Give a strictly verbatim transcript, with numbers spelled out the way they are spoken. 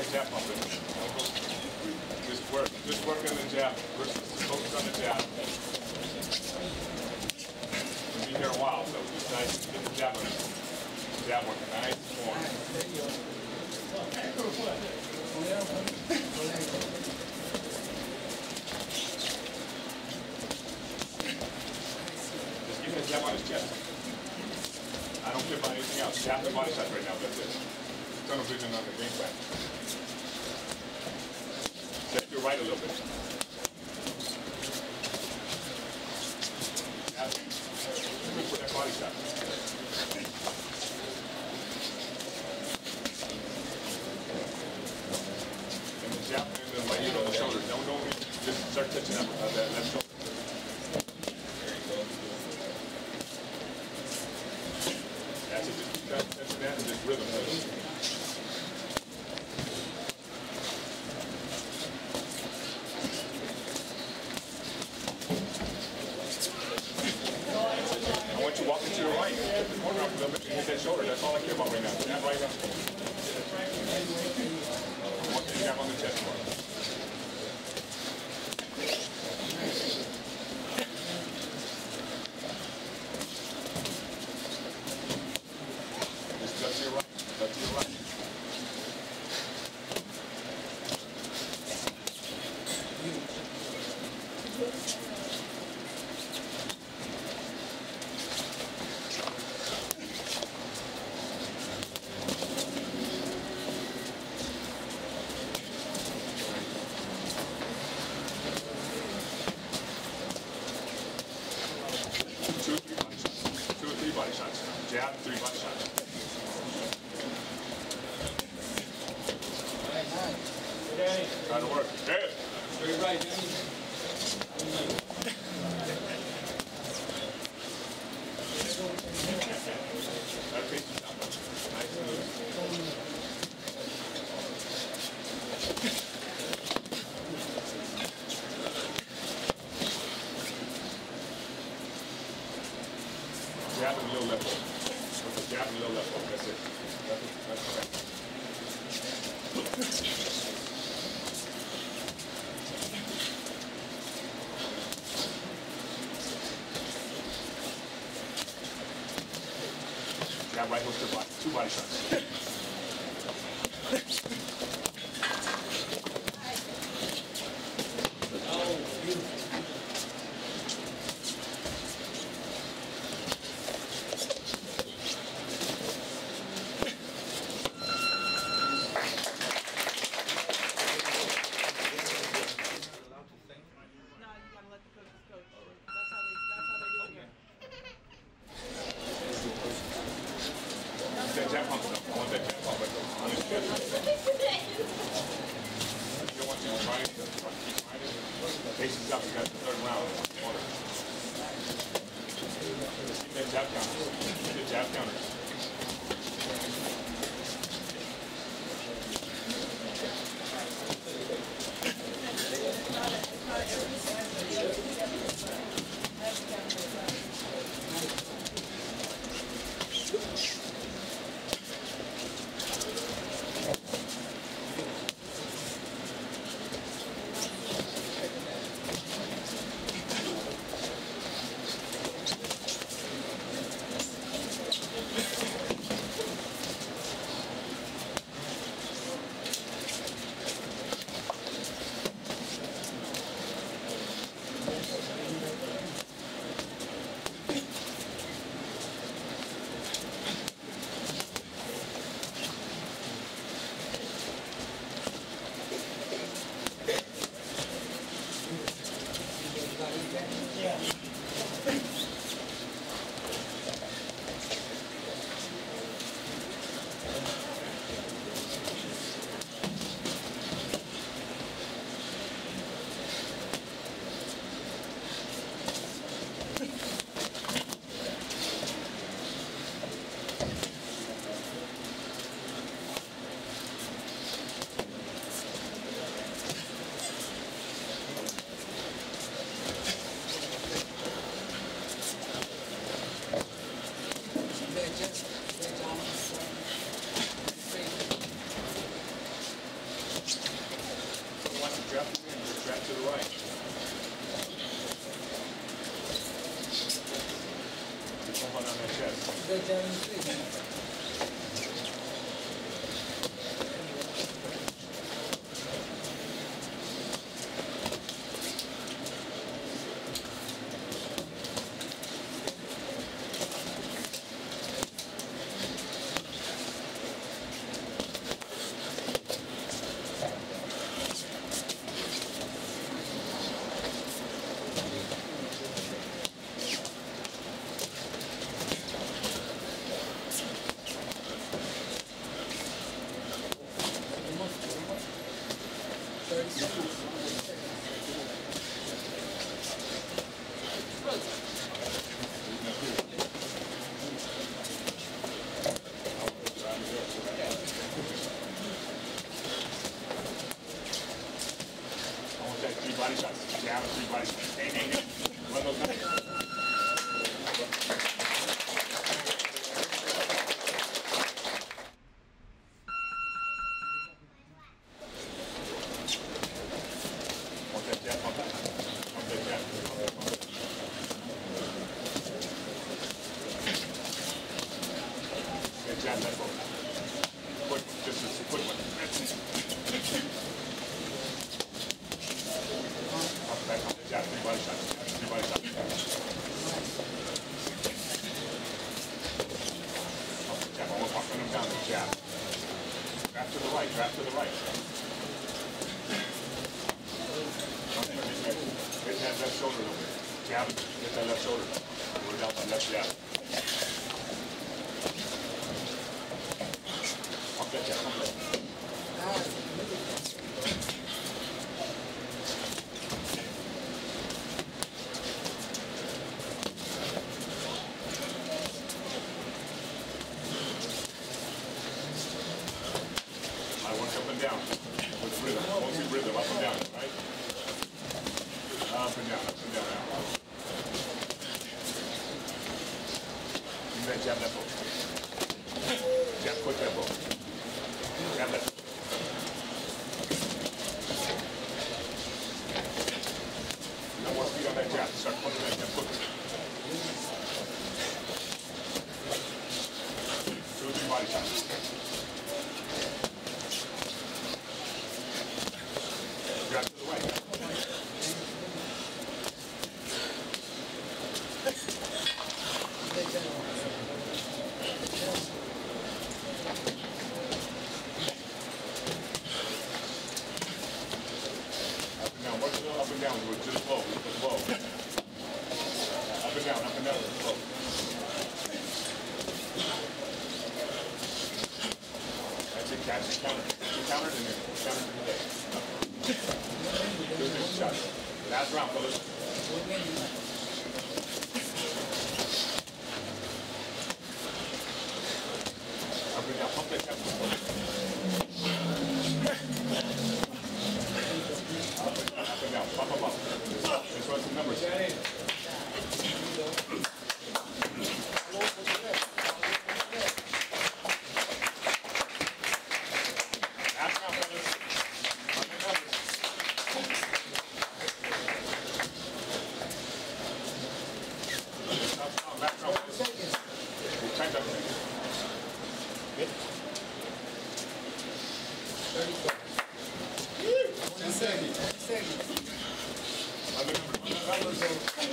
that jab pumping. Just work. Just work on the jab. Focus on the jab. We'll be here a while, so just nice. Get the jab on it. Jab working. Nice. More. Just give me a jab on his chest. I don't care about anything else. Jab the body shot right now. That's it. Tunnel vision on the game plan. Set your right a little bit. Jab. Look for that body shot. And the jab and then my heel on the shoulder. Don't go. Just start touching that, uh, that left shoulder. That's it. Just keep that, touching that and just rhythm. I want you walking to your right. Get the corner up a little bit and hit that shoulder. That's all I care about right now. Jab right up. I want you to jab on the chest more. Just duck to your right. Duck to your right. Two or three body shots. Two or three body shots. Jab, three body shots. Try to work. Good. Very right, Danny. That piece is down. Nice move. Jab and low left hook. With a jab and low left hook. That's it. That's it. That's correct. Jab right hook to body. Two body shots. Oh, beautiful. No, you gotta let the coaches coach. That's how they. That's how they do it here. That jab pump stuff. I want that jab pump on his chest. You don't want you to try it. Keep trying it. Faces up. You got the third round. Order. Just keep that jab counter. Keep the jab counter. Down to three body shots. Hey, hey, hey. Run those numbers. Jab that boat. Quick, just a quick one. Up, back up, jab, three body shots, three body shots. Up, jab, almost walking them down, jab. Trap to the right, trap to the right. Hit that left shoulder a little bit. Jab, hit that left shoulder. We're down that left jab. Up, jab, up, left. I work up and down with rhythm, mostly rhythm, up and down, right? Up and down, up and down, now. You may jab that boat. Jab, quick that boat. Jab that. No more speed on that jab. Start putting that jab quickly. Two or three body shots. Jab to the right. Up and down. What's the up and down? We're just low. Just low. Up and down. Up and down. Just low. That's it. Catch it. Counter. Counter it in there. Counter it in there. Two different shots. Last round, fellas. Up and down. Pump that jab. Up and down. Up and down. Pump, pump, pump. Let's run some numbers. Last round, fellas. Run the numbers. Last round, last round. We'll check that thing. Good? Ten seconds. Ten seconds. Run the numbers. Run the numbers.